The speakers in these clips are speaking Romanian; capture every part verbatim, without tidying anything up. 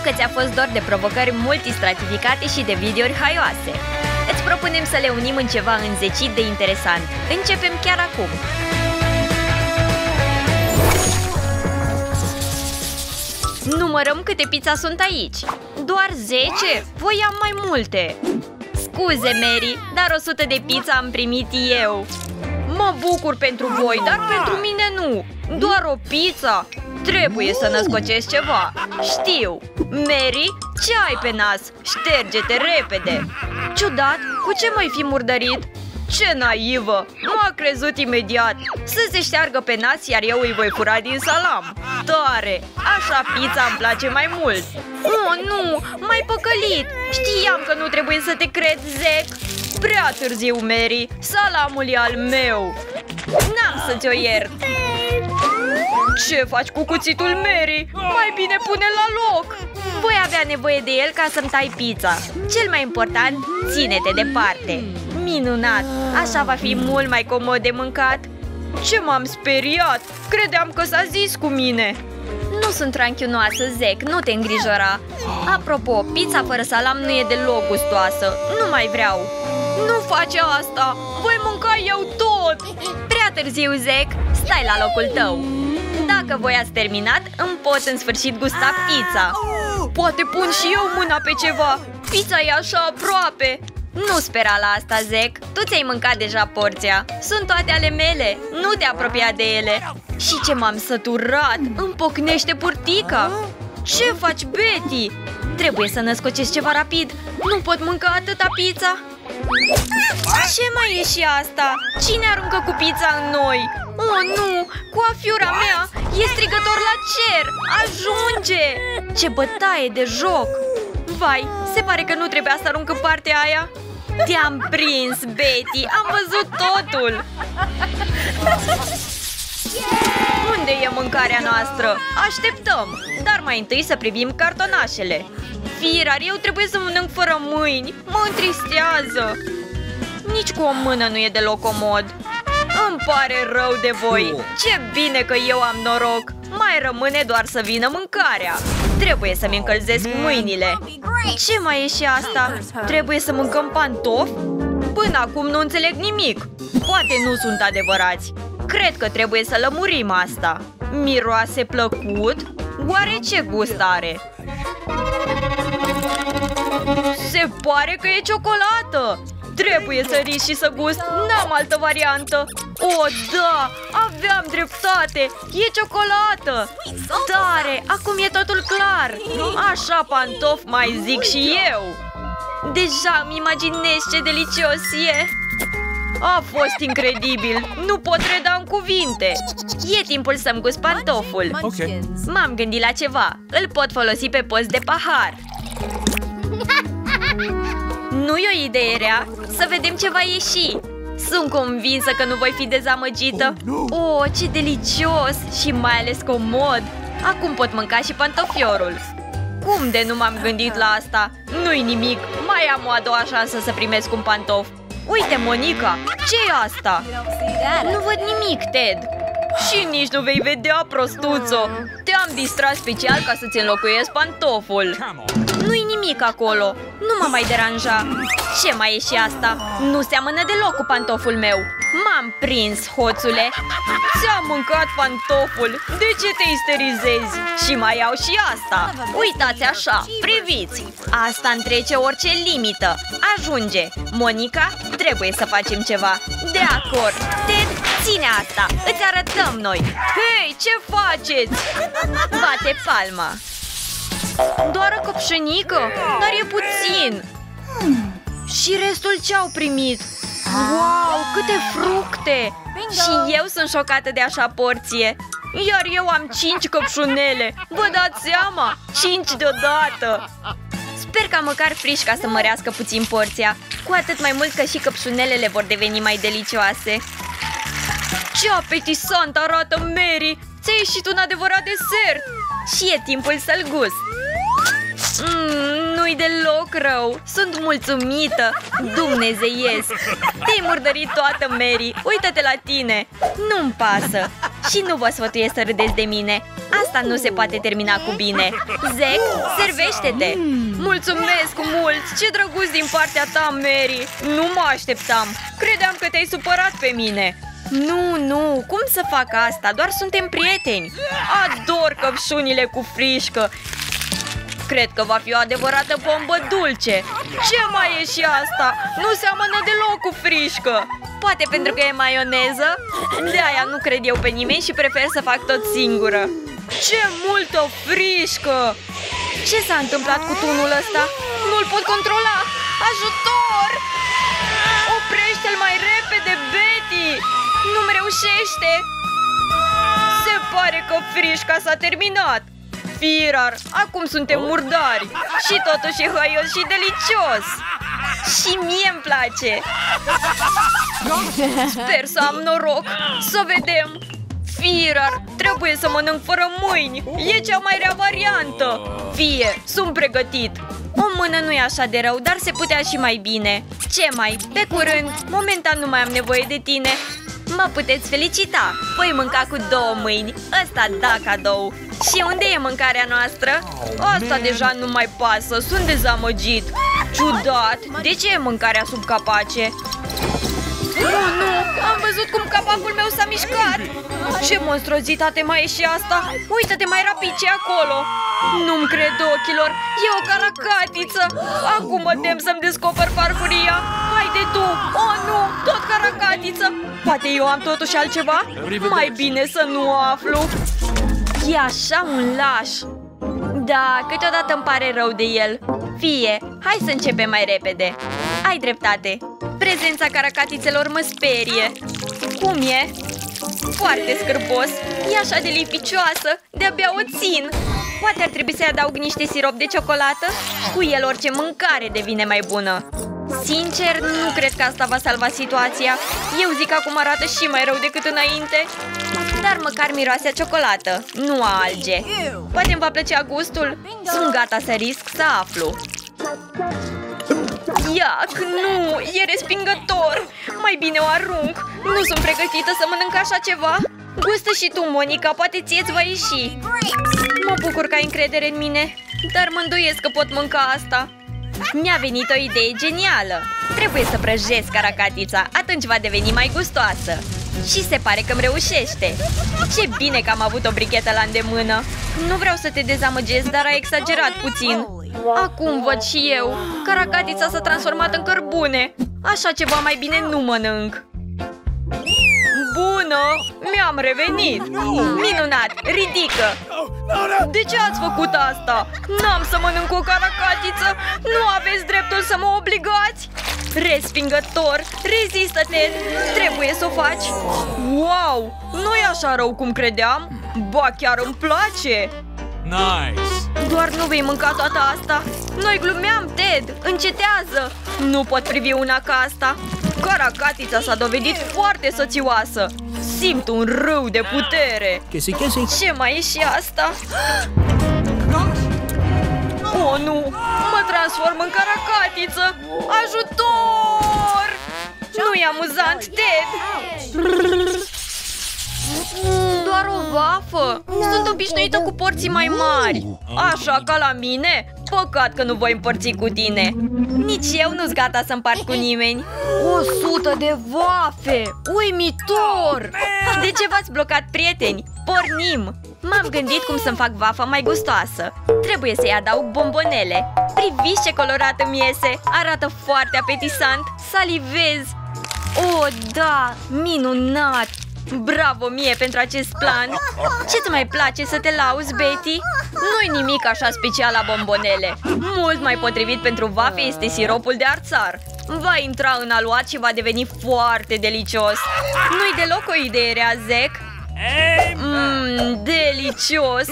că ți-a fost dor de provocări multistratificate și de videouri haioase. Îți propunem să le unim în ceva înzecit de interesant. Începem chiar acum! Numărăm câte pizza sunt aici. Doar zece? Voiam mai multe. Scuze, Mary, dar o sută de pizza am primit eu. Mă bucur pentru voi, dar pentru mine nu. Doar o pizza? Trebuie să născocesc ceva. Știu. Mary, ce ai pe nas? Șterge-te repede. Ciudat, cu ce mai fi murdărit? Ce naivă! M-a crezut imediat. Să se șteargă pe nas, iar eu îi voi fura din salam. Tare! Așa pizza îmi place mai mult. Oh, nu! M-ai păcălit! Știam că nu trebuie să te cred, Zack. Prea târziu, Mary. Salamul e al meu. N-am să ți-o iert. Ce faci cu cuțitul, Mary? Mai bine pune-l la loc. Voi avea nevoie de el ca să-mi tai pizza. Cel mai important, ține-te departe. Minunat! Așa va fi mult mai comod de mâncat. Ce m-am speriat! Credeam că s-a zis cu mine. Nu sunt ranchiunoasă, Zack, nu te îngrijora. Apropo, pizza fără salam nu e deloc gustoasă. Nu mai vreau. Nu face asta! Voi mânca eu tot! Prea târziu, Zack, stai la locul tău. Dacă voi ați terminat, îmi pot în sfârșit gusta pizza. Poate pun și eu mâna pe ceva. Pizza e așa aproape. Nu spera la asta, Zack. Tu ți-ai mâncat deja porția. Sunt toate ale mele. Nu te apropia de ele. Și ce m-am săturat. Îmi pocnește purtica. Ce faci, Betty? Trebuie să născocesc ceva rapid. Nu pot mânca atâta pizza. Ce mai e și asta? Cine aruncă cu pizza în noi? Oh, nu! Coafiura mea e strigător la cer! Ajunge! Ce bătaie de joc! Vai, se pare că nu trebuia să arunc în partea aia. Te-am prins, Betty! Am văzut totul! Unde e mâncarea noastră? Așteptăm! Dar mai întâi să privim cartonașele. Firar, eu trebuie să mănânc fără mâini. Mă întristează. Nici cu o mână nu e deloc comod. Îmi pare rău de voi. Ce bine că eu am noroc. Mai rămâne doar să vină mâncarea. Trebuie să-mi încălzesc mâinile. Ce mai e și asta? Trebuie să mâncăm pantofi? Până acum nu înțeleg nimic. Poate nu sunt adevărați. Cred că trebuie să lămurim asta. Miroase plăcut? Oare ce gust are? Se pare că e ciocolată! Trebuie să risc și să gust, n-am altă variantă. O, da, aveam dreptate, e ciocolată. Tare, acum e totul clar. Așa pantof mai zic și eu. Deja îmi imaginez ce delicios e. A fost incredibil, nu pot reda în cuvinte. E timpul să-mi gust pantoful. Okay. M-am gândit la ceva, îl pot folosi pe post de pahar. Nu e o idee rea, să vedem ce va ieși. Sunt convinsă că nu voi fi dezamăgită. Oh, ce delicios și mai ales comod. Acum pot mânca și pantofiorul. Cum de nu m-am gândit la asta? Nu-i nimic, mai am o a doua șansă să primesc un pantof. Uite, Monica, ce-i asta? Nu văd nimic, Ted. Și nici nu vei vedea, prostuțo. Te-am distrat special ca să-ți înlocuiesc pantoful. Nu-i nimic acolo. Nu mă mai deranja. Ce mai e și asta? Nu seamănă deloc cu pantoful meu. M-am prins, hoțule. Ți-am mâncat pantoful. De ce te isterizezi? Și mai iau și asta. Uitați așa, priviți. Asta întrece orice limită. Ajunge. Monica, trebuie să facem ceva. De acord. Ted, ține asta. Îți arătăm noi. Hei, ce faceți? Bate palma. Doar o căpșănică? Dar e puțin. Și restul ce-au primit? Wow, câte fructe! Și eu sunt șocată de așa porție. Iar eu am cinci căpșunele. Vă dați seama? Cinci deodată. Sper ca măcar frișca să mărească puțin porția. Cu atât mai mult că și căpșunelele vor deveni mai delicioase. Ce apetisant arată, Mary! Ți-a ieșit un adevărat desert. Și e timpul să-l gust. Mm, nu-i deloc rău. Sunt mulțumită. Dumnezeiesc. Te-ai murdărit toată, Mary. Uită-te la tine. Nu-mi pasă. Și nu vă sfătuiesc să râdeți de mine. Asta nu se poate termina cu bine. Zack, servește-te! Mulțumesc mult! Ce drăguț din partea ta, Mary! Nu mă așteptam! Credeam că te-ai supărat pe mine! Nu, nu! Cum să fac asta? Doar suntem prieteni! Ador căpșunile cu frișcă! Cred că va fi o adevărată bombă dulce! Ce mai e și asta? Nu seamănă deloc cu frișcă! Poate pentru că e maioneză? De-aia nu cred eu pe nimeni și prefer să fac tot singură! Ce multă frișcă! Ce s-a întâmplat cu tunul ăsta? Nu-l pot controla! Ajutor! Oprește-l mai repede, Betty! Nu-mi reușește! Se pare că frișca s-a terminat! Firar, acum suntem murdari! Și totuși e hăios și delicios! Și mie-mi place! Sper să am noroc! Să vedem! Firar, trebuie să mănânc fără mâini! E cea mai rea variantă! Fie, sunt pregătit! O mână nu e așa de rău, dar se putea și mai bine! Ce mai? Pe curând! Momentan nu mai am nevoie de tine! Mă puteți felicita! Voi mânca cu două mâini! Ăsta da cadou! Și unde e mâncarea noastră? Asta deja nu mai pasă, sunt dezamăgit! Ciudat! De ce e mâncarea sub capace? Oh, nu! Am văzut cum capacul meu s-a mișcat! Ce monstruozitate mai e și asta! Uită-te mai rapid ce acolo! Nu-mi cred ochilor! E o caracatiță! Acum mă tem să-mi descoper farfuria! Haide tu! Oh, nu! Tot caracatiță! Poate eu am totuși altceva? Mai bine să nu o aflu! E așa un laș! Da, câteodată îmi pare rău de el. Fie, hai să începem mai repede. Ai dreptate. Prezența caracatițelor mă sperie. Cum e? Foarte scârbos. E așa de lipicioasă. De-abia o țin. Poate ar trebui să-i adaug niște sirop de ciocolată? Cu el orice mâncare devine mai bună. Sincer, nu cred că asta va salva situația. Eu zic că acum arată și mai rău decât înainte. Dar măcar miroase a ciocolată, nu a alge. Poate îmi va plăcea gustul? Sunt gata să risc să aflu. Iac, nu, e respingător. Mai bine o arunc. Nu sunt pregătită să mănânc așa ceva. Gustă și tu, Monica, poate ție-ți va ieși. Mă bucur că ai încredere în mine, dar mă îndoiesc că pot mânca asta. Mi-a venit o idee genială. Trebuie să prăjesc caracatița, atunci va deveni mai gustoasă. Și se pare că îmi reușește. Ce bine că am avut o brichetă la îndemână. Nu vreau să te dezamăgesc, dar ai exagerat puțin. Acum văd și eu. Caracatița s-a transformat în cărbune. Așa ceva mai bine nu mănânc. Bună! Mi-am revenit! Minunat! Ridică! De ce ați făcut asta? N-am să mănânc o caracatiță! Nu aveți dreptul să mă obligați! Respingător! Rezistă-te! Trebuie să o faci! Wow! Nu e așa rău cum credeam! Ba, chiar îmi place! Nice! Doar nu vei mânca toată asta? Noi glumeam, Ted! Încetează! Nu pot privi una ca asta! Caracatița s-a dovedit foarte sățioasă! Simt un râu de putere! Ce mai e și asta? Oh, nu! Mă transform în caracatiță! Ajutor! Nu e amuzant, Ted! Doar o vafă! Sunt obișnuită cu porții mai mari! Așa ca la mine? Păcat că nu voi împărți cu tine! Nici eu nu-s gata să împart cu nimeni! O sută de vafe! Uimitor! De ce v-ați blocat, prieteni? Pornim! M-am gândit cum să-mi fac vafa mai gustoasă. Trebuie să-i adaug bombonele. Priviți ce colorat îmi iese! Arată foarte apetisant! Salivez! Oh, da! Minunat! Bravo mie pentru acest plan! Ce-ți mai place să te lauzi, Betty? Nu-i nimic așa special la bombonele. Mult mai potrivit pentru vafe este siropul de arțar. Va intra în aluat și va deveni foarte delicios. Nu-i deloc o idee rea, Zack? Mmm, delicios!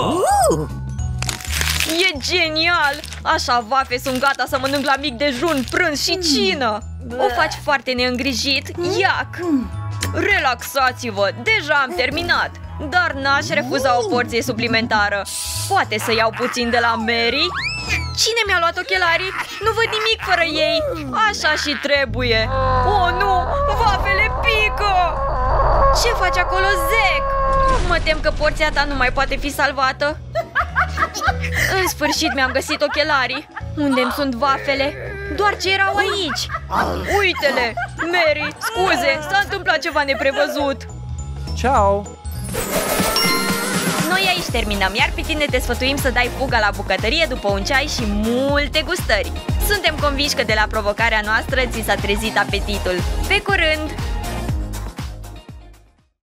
E genial! Așa vafe sunt gata să mănânc la mic dejun, prânz și cină! O faci foarte neîngrijit, iac! Relaxați-vă, deja am terminat! Dar n-aș refuza o porție suplimentară. Poate să iau puțin de la Mary? Cine mi-a luat ochelarii? Nu văd nimic fără ei! Așa și trebuie! Oh, nu! Vafele pică! Ce faci acolo, Zack? Mă tem că porția ta nu mai poate fi salvată. În sfârșit mi-am găsit ochelarii. Unde-mi sunt vafele? Doar ce erau aici. Uite-le! Mary, scuze, s-a întâmplat ceva neprevăzut. Ciao! Noi aici terminăm, iar pe tine te sfătuim să dai fuga la bucătărie după un ceai și multe gustări. Suntem convinși că de la provocarea noastră ți s-a trezit apetitul. Pe curând!